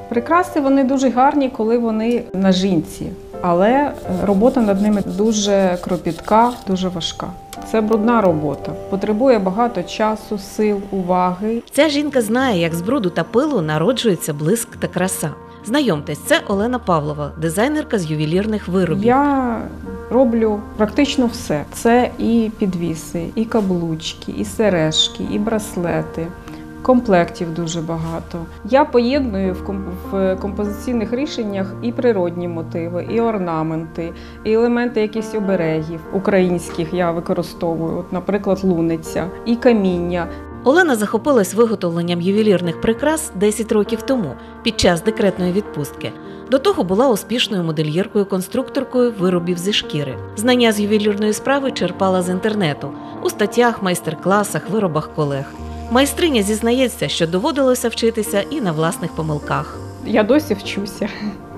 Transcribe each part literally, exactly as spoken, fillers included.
Прикраси, вони дуже гарні, коли вони на жінці, але робота над ними дуже кропітка, дуже важка. Це брудна робота, потребує багато часу, сил, уваги. Ця жінка знає, як з бруду та пилу народжується блиск та краса. Знайомтесь, це Олена Павлова, дизайнерка з ювелірних виробів. Я роблю практично все. Це і підвіси, і каблучки, і сережки, і браслети. Комплектів дуже багато. Я поєдную в композиційних рішеннях і природні мотиви, і орнаменти, і елементи якихось оберегів українських я використовую, от, наприклад, луниця, і каміння. Олена захопилась виготовленням ювелірних прикрас десять років тому, під час декретної відпустки. До того була успішною модельєркою-конструкторкою виробів зі шкіри. Знання з ювелірної справи черпала з інтернету, у статтях, майстер-класах, виробах колег. Майстриня зізнається, що доводилося вчитися і на власних помилках. Я досі вчуся.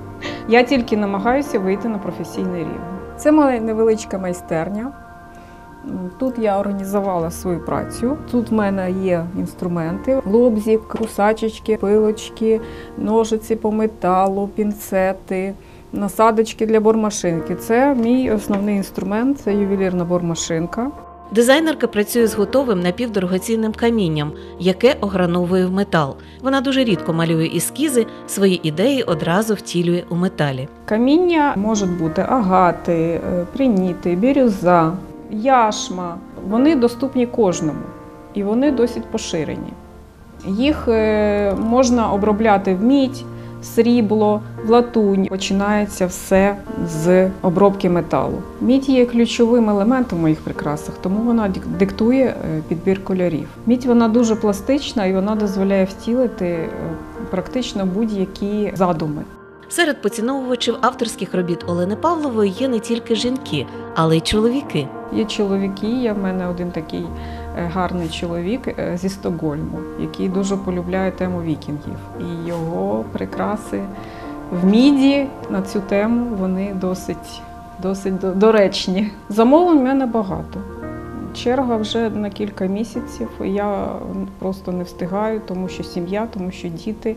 Я тільки намагаюся вийти на професійний рівень. Це моя невеличка майстерня. Тут я організувала свою працю. Тут в мене є інструменти: лобзик, кусачечки, пилочки, ножиці по металу, пінцети, насадочки для бормашинки. Це мій основний інструмент, це ювелірна бормашинка. Дизайнерка працює з готовим напівдорогоцінним камінням, яке ограновує в метал. Вона дуже рідко малює ескізи, свої ідеї одразу втілює у металі. Каміння можуть бути агати, приніти, бірюза, яшма. Вони доступні кожному і вони досить поширені. Їх можна обробляти в мідь, срібло, в латунь. Починається все з обробки металу. Мідь є ключовим елементом в моїх прикрасах, тому вона диктує підбір кольорів. Мідь вона дуже пластична і вона дозволяє втілити практично будь-які задуми. Серед поціновувачів авторських робіт Олени Павлової є не тільки жінки, але й чоловіки. Є чоловіки, є в мене один такий гарний чоловік зі Стокгольму, який дуже полюбляє тему вікінгів. І його прикраси в міді на цю тему, вони досить, досить доречні. Замовлень в мене багато. Черга вже на кілька місяців, і я просто не встигаю, тому що сім'я, тому що діти.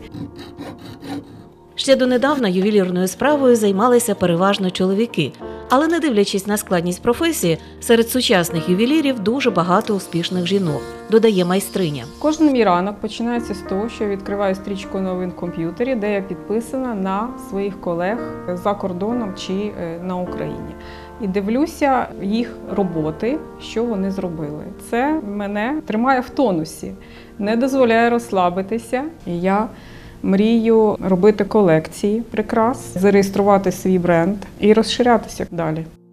Ще донедавна ювелірною справою займалися переважно чоловіки. Але не дивлячись на складність професії, серед сучасних ювелірів дуже багато успішних жінок, додає майстриня. Кожен мій ранок починається з того, що я відкриваю стрічку новин в комп'ютері, де я підписана на своїх колег за кордоном чи на Україні. І дивлюся їх роботи, що вони зробили. Це мене тримає в тонусі, не дозволяє розслабитися. І я мрію робити колекції прикрас, зареєструвати свій бренд і розширятися далі.